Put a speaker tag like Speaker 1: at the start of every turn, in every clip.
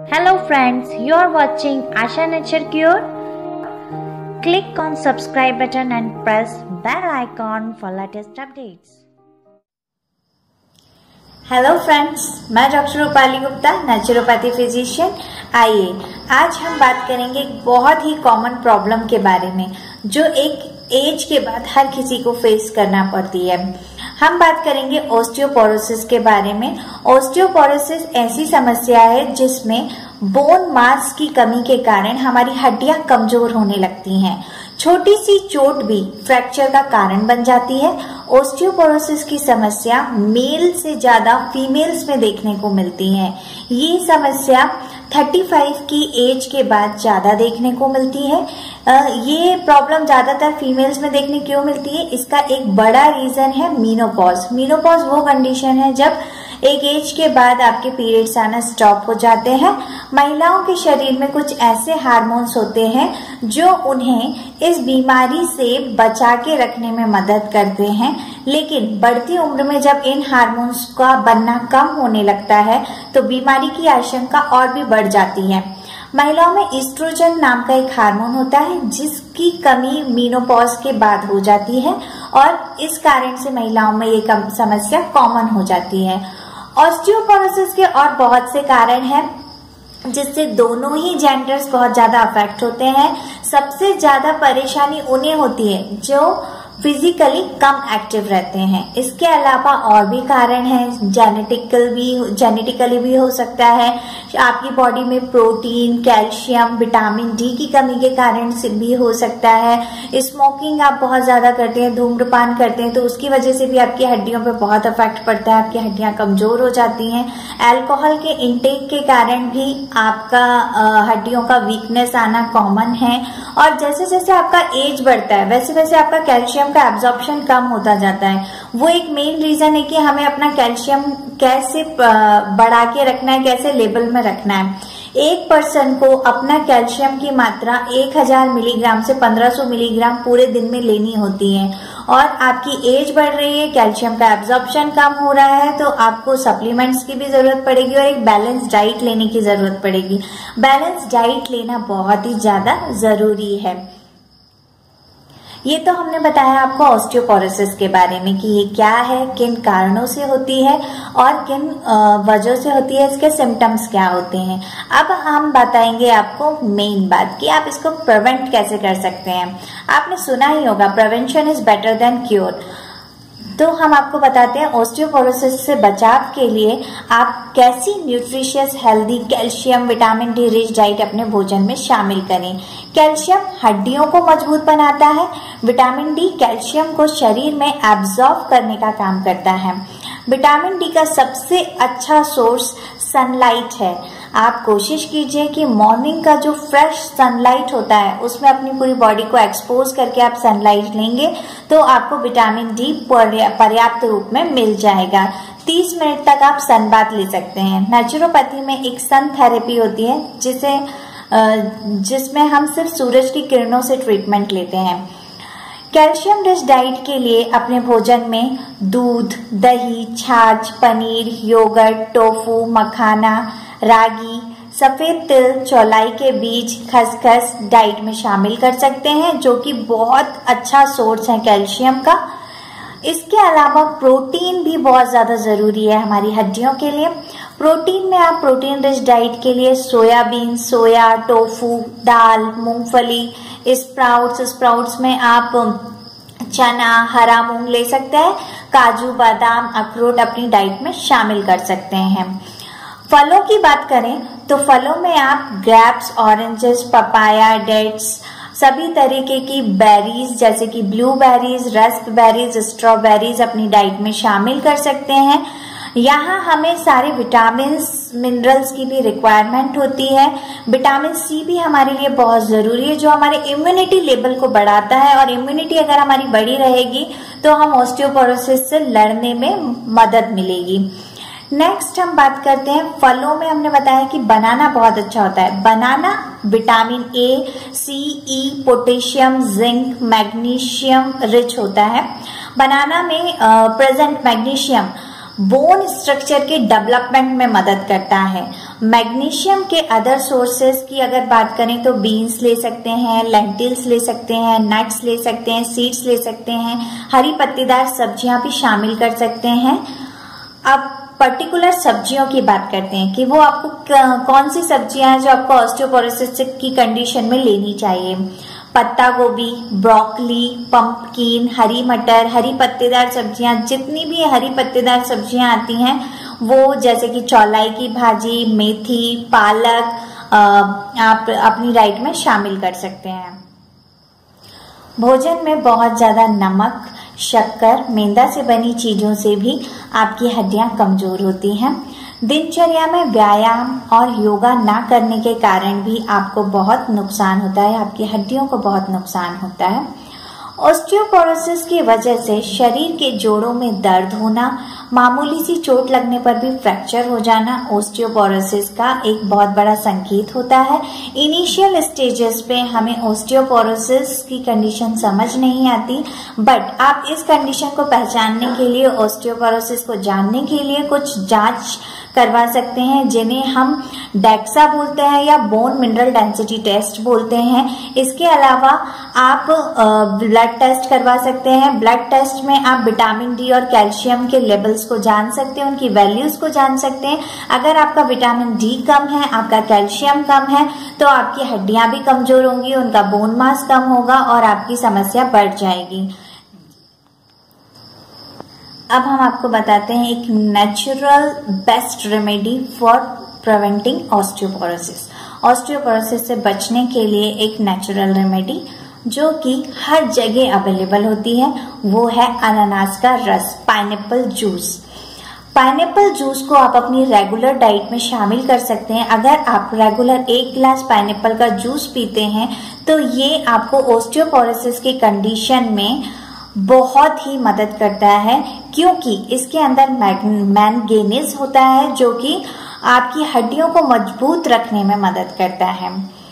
Speaker 1: Hello friends, you are watching Asha Nature Cure. Click on subscribe button and press bell icon for latest updates.
Speaker 2: Hello friends, मैं doctor Rupali Gupta, naturopathy physician. आइए आज हम बात करेंगे एक बहुत ही कॉमन प्रॉब्लम के बारे में जो एक एज के बाद हर किसी को फेस करना पड़ती है। हम बात करेंगे ओस्टियोपोरोसिस के बारे में। ओस्टियोपोरोसिस ऐसी समस्या है जिसमें बोन मास की कमी के कारण हमारी हड्डियां कमजोर होने लगती हैं। छोटी सी चोट भी फ्रैक्चर का कारण बन जाती है। ओस्टियोपोरोसिस की समस्या मेल से ज्यादा फीमेल्स में देखने को मिलती है। ये समस्या 35 की एज के बाद ज्यादा देखने को मिलती है। ये प्रॉब्लम ज्यादातर फीमेल्स में देखने क्यों मिलती है? इसका एक बड़ा रीजन है मीनोपॉज। मीनोपॉज वो कंडीशन है जब एक एज के बाद आपके पीरियड्स आना स्टॉप हो जाते हैं। महिलाओं के शरीर में कुछ ऐसे हार्मोन्स होते हैं जो उन्हें इस बीमारी से बचा के रखने में मदद करते हैं, लेकिन बढ़ती उम्र में जब इन हार्मोन्स का बनना कम होने लगता है तो बीमारी की आशंका और भी बढ़ जाती है। महिलाओं में ईस्ट्रोजन नाम का एक हार्मोन होता है जिसकी कमी मीनोपॉज के बाद हो जाती है और इस कारण से महिलाओं में ये समस्या कॉमन हो जाती है। ऑस्टियोपोरोसिस के और बहुत से कारण हैं जिससे दोनों ही जेंडर्स बहुत ज्यादा अफेक्ट होते हैं। सबसे ज्यादा परेशानी उन्हें होती है जो फिजिकली कम एक्टिव रहते हैं। इसके अलावा और भी कारण हैं, जेनेटिकली भी हो सकता है। आपकी बॉडी में प्रोटीन, कैल्शियम, विटामिन डी की कमी के कारण से भी हो सकता है। स्मोकिंग आप बहुत ज्यादा करते हैं, धूम्रपान करते हैं तो उसकी वजह से भी आपकी हड्डियों पे बहुत इफेक्ट पड़ता है, आपकी हड्डियां कमजोर हो जाती हैं। अल्कोहल के इंटेक के कारण भी आपका हड्डियों का वीकनेस आना कॉमन है। और जैसे जैसे आपका एज बढ़ता है वैसे वैसे आपका कैल्शियम का एब्जॉर्प्शन कम होता जाता है। वो एक मेन रीजन है कि हमें अपना कैल्शियम कैसे बढ़ा के रखना है, कैसे लेवल में रखना है। एक पर्सन को अपना कैल्शियम की मात्रा 1000 मिलीग्राम से 1500 मिलीग्राम पूरे दिन में लेनी होती है। और आपकी एज बढ़ रही है, कैल्शियम का एब्जॉर्प्शन कम हो रहा है तो आपको सप्लीमेंट्स की भी जरूरत पड़ेगी और एक बैलेंस डाइट लेने की जरूरत पड़ेगी। बैलेंस डाइट लेना बहुत ही ज्यादा जरूरी है। ये तो हमने बताया आपको ऑस्टियोपोरोसिस के बारे में कि ये क्या है, किन कारणों से होती है और किन वजहों से होती है, इसके सिम्टम्स क्या होते हैं। अब हम बताएंगे आपको मेन बात कि आप इसको प्रिवेंट कैसे कर सकते हैं। आपने सुना ही होगा prevention is better than cure. तो हम आपको बताते हैं ऑस्टियोपोरोसिस से बचाव के लिए आप कैसी nutritious, healthy, calcium, vitamin D rich diet अपने भोजन में शामिल करें। कैल्शियम हड्डियों को मजबूत बनाता है। विटामिन डी कैल्शियम को शरीर में एब्जॉर्ब करने का काम करता है। विटामिन डी का सबसे अच्छा सोर्स सनलाइट है। आप कोशिश कीजिए कि मॉर्निंग का जो फ्रेश सनलाइट होता है उसमें अपनी पूरी बॉडी को एक्सपोज करके आप सनलाइट लेंगे तो आपको विटामिन डी पर्याप्त रूप में मिल जाएगा। 30 मिनट तक आप सन बाथ ले सकते हैं। नेचुरोपैथी में एक सन थेरेपी होती है जिसमें हम सिर्फ सूरज की किरणों से ट्रीटमेंट लेते हैं। कैल्शियम रिच डाइट के लिए अपने भोजन में दूध, दही, छाछ, पनीर, योगर्ट, टोफू, मखाना, रागी, सफेद तिल, चौलाई के बीज, खसखस डाइट में शामिल कर सकते हैं जो कि बहुत अच्छा सोर्स है कैल्शियम का। इसके अलावा प्रोटीन भी बहुत ज्यादा जरूरी है हमारी हड्डियों के लिए। प्रोटीन में आप प्रोटीन रिच डाइट के लिए सोयाबीन, सोया, टोफू, दाल, मूंगफली, स्प्राउट्स में आप चना, हरा मूंग ले सकते हैं। काजू, बादाम, अखरोट अपनी डाइट में शामिल कर सकते हैं। फलों की बात करें तो फलों में आप ग्रेप्स, ऑरेंजेस, पपाया, डेट्स, सभी तरीके की बेरीज जैसे कि ब्लूबेरीज, रास्पबेरीज, स्ट्रॉबेरीज अपनी डाइट में शामिल कर सकते हैं। यहाँ हमें सारे विटामिन, मिनरल्स की भी रिक्वायरमेंट होती है। विटामिन सी भी हमारे लिए बहुत जरूरी है जो हमारे इम्यूनिटी लेवल को बढ़ाता है और इम्यूनिटी अगर हमारी बढ़ी रहेगी तो हम ऑस्टियोपोरोसिस से लड़ने में मदद मिलेगी। नेक्स्ट हम बात करते हैं फलों में। हमने बताया कि बनाना बहुत अच्छा होता है। Banana vitamin A, C, E, potassium, zinc, magnesium rich होता है। बनाना में प्रेजेंट मैग्नीशियम बोन स्ट्रक्चर के डेवलपमेंट में मदद करता है मैग्नीशियम के अदर सोर्सेस की अगर बात करें तो बीन्स ले सकते हैं, लेंटिल्स ले सकते हैं, नट्स ले सकते हैं, सीड्स ले सकते हैं, हरी पत्तेदार सब्जियां भी शामिल कर सकते हैं। अब पर्टिकुलर सब्जियों की बात करते हैं कि वो आपको कौन सी सब्जियां हैं जो आपको ऑस्टियोपोरोसिस की कंडीशन में लेनी चाहिए। पत्ता गोभी, ब्रोकली, पंपकिन, हरी मटर, हरी पत्तेदार सब्जियां, जितनी भी हरी पत्तेदार सब्जियां आती हैं वो, जैसे कि चौलाई की भाजी, मेथी, पालक आप अपनी डाइट में शामिल कर सकते हैं। भोजन में बहुत ज्यादा नमक, शक्कर, मैदा से बनी चीजों से भी आपकी हड्डियां कमजोर होती हैं। दिनचर्या में व्यायाम और योगा ना करने के कारण भी आपको बहुत नुकसान होता है, आपकी हड्डियों को बहुत नुकसान होता है। ऑस्टियोपोरोसिस की वजह से शरीर के जोड़ों में दर्द होना, मामूली सी चोट लगने पर भी फ्रैक्चर हो जाना ऑस्टियोपोरोसिस का एक बहुत बड़ा संकेत होता है। इनिशियल स्टेजेस पे हमें ऑस्टियोपोरोसिस की कंडीशन समझ नहीं आती, बट आप इस कंडीशन को पहचानने के लिए, ऑस्टियोपोरोसिस को जानने के लिए कुछ जांच करवा सकते हैं, जिन्हें हम डेक्सा बोलते हैं या बोन मिनरल डेंसिटी टेस्ट बोलते हैं। इसके अलावा आप ब्लड टेस्ट करवा सकते हैं। ब्लड टेस्ट में आप विटामिन डी और कैल्शियम के लेवल्स को जान सकते हैं, उनकी वैल्यूज को जान सकते हैं। अगर आपका विटामिन डी कम है, आपका कैल्शियम कम है, तो आपकी हड्डियां भी कमजोर होंगी, उनका बोन मास कम होगा और आपकी समस्या बढ़ जाएगी। अब हम आपको बताते हैं एक natural best remedy for preventing osteoporosis. Osteoporosis से बचने के लिए एक नेचुरल रेमेडी जो कि हर जगह अवेलेबल होती है, वो है अनानास का रस, पाइनएप्पल जूस। पाइनएप्पल जूस को आप अपनी रेगुलर डाइट में शामिल कर सकते हैं। अगर आप रेगुलर 1 गिलास पाइनएप्पल का जूस पीते हैं तो ये आपको ऑस्टियोपोरोसिस की कंडीशन में बहुत ही मदद करता है, क्योंकि इसके अंदर मैंगनीज होता है जो कि आपकी हड्डियों को मजबूत रखने में मदद करता है।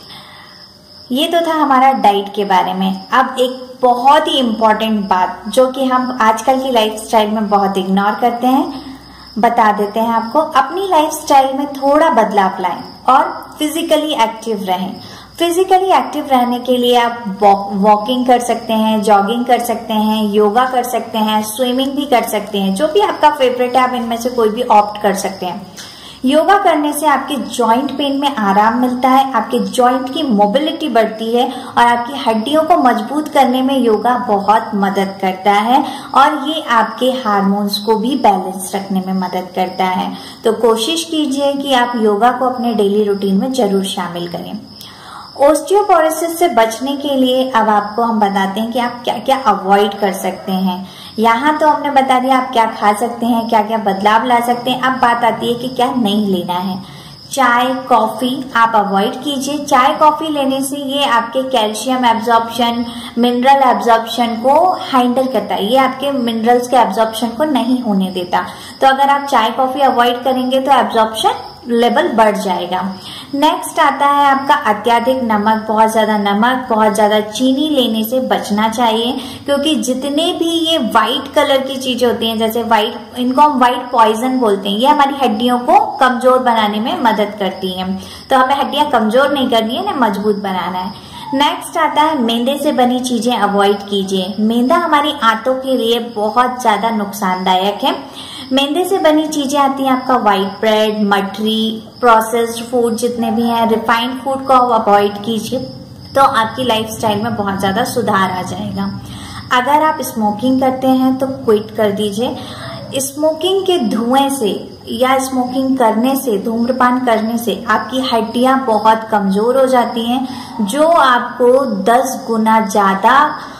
Speaker 2: ये तो था हमारा डाइट के बारे में। अब एक बहुत ही इम्पोर्टेंट बात जो कि हम आजकल की लाइफस्टाइल में बहुत इग्नोर करते हैं, बता देते हैं आपको। अपनी लाइफस्टाइल में थोड़ा बदलाव लाएं और फिजिकली एक्टिव रहें। फिजिकली एक्टिव रहने के लिए आप वॉकिंग कर सकते हैं, जॉगिंग कर सकते हैं, योगा कर सकते हैं, स्विमिंग भी कर सकते हैं, जो भी आपका फेवरेट है आप इनमें से कोई भी ऑप्ट कर सकते हैं। योगा करने से आपके जॉइंट पेन में आराम मिलता है, आपके जॉइंट की मोबिलिटी बढ़ती है और आपकी हड्डियों को मजबूत करने में योगा बहुत मदद करता है और ये आपके हार्मोन्स को भी बैलेंस रखने में मदद करता है। तो कोशिश कीजिए कि आप योगा को अपने डेली रूटीन में जरूर शामिल करें। ऑस्टियोपोरोसिस से बचने के लिए अब आपको हम बताते हैं कि आप क्या क्या अवॉइड कर सकते हैं। यहाँ तो हमने बता दिया आप क्या खा सकते हैं, क्या क्या बदलाव ला सकते हैं। अब बात आती है कि क्या नहीं लेना है। चाय, कॉफी आप अवॉइड कीजिए। चाय, कॉफी लेने से ये आपके कैल्शियम एब्जॉर्प्शन, मिनरल एब्जॉर्प्शन को हैंडल करता है, ये आपके मिनरल्स के एब्जॉर्प्शन को नहीं होने देता। तो अगर आप चाय, कॉफी अवॉइड करेंगे तो एब्जॉर्प्शन लेवल बढ़ जाएगा। नेक्स्ट आता है आपका अत्यधिक नमक। बहुत ज्यादा नमक, बहुत ज्यादा चीनी लेने से बचना चाहिए, क्योंकि जितने भी ये व्हाइट कलर की चीजें होती हैं, जैसे व्हाइट, इनको हम व्हाइट पॉइजन बोलते हैं, ये हमारी हड्डियों को कमजोर बनाने में मदद करती हैं। तो हमें हड्डियां कमजोर नहीं करनी है ना, मजबूत बनाना है। नेक्स्ट आता है मैदे से बनी चीजें अवॉइड कीजिए। मैदा हमारी आंतों के लिए बहुत ज्यादा नुकसानदायक है। मैदे से बनी चीजें आती हैं आपका व्हाइट ब्रेड, मठरी, प्रोसेस्ड फूड जितने भी हैं, रिफाइंड फूड को अवॉइड कीजिए, तो आपकी लाइफस्टाइल में बहुत ज्यादा सुधार आ जाएगा। अगर आप स्मोकिंग करते हैं तो क्विट कर दीजिए। स्मोकिंग के धुएं से या स्मोकिंग करने से, धूम्रपान करने से आपकी हड्डियां बहुत कमजोर हो जाती हैं, जो आपको 10 गुना ज्यादा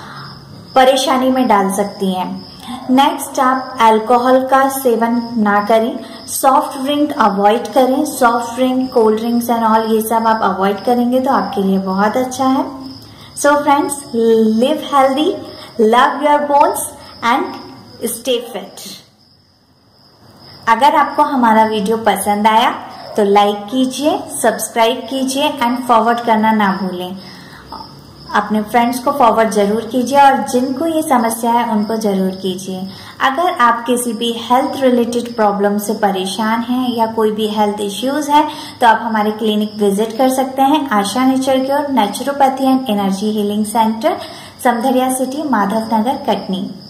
Speaker 2: परेशानी में डाल सकती हैं। नेक्स्ट, आप अल्कोहल का सेवन ना करें, सॉफ्ट ड्रिंक अवॉइड करें। Soft drink, cold drinks and all, ये सब आप अवॉइड करेंगे तो आपके लिए बहुत अच्छा है। So friends, live healthy, love your bones and stay fit. अगर आपको हमारा वीडियो पसंद आया तो लाइक कीजिए, सब्सक्राइब कीजिए एंड फॉरवर्ड करना ना भूलें। अपने फ्रेंड्स को फॉरवर्ड जरूर कीजिए और जिनको ये समस्या है उनको जरूर कीजिए। अगर आप किसी भी हेल्थ रिलेटेड प्रॉब्लम से परेशान हैं या कोई भी हेल्थ इश्यूज है तो आप हमारे क्लिनिक विजिट कर सकते हैं। Asha nature cure naturopathy and energy healing centre, Samdhariya city, Madhav Nagar, Katni.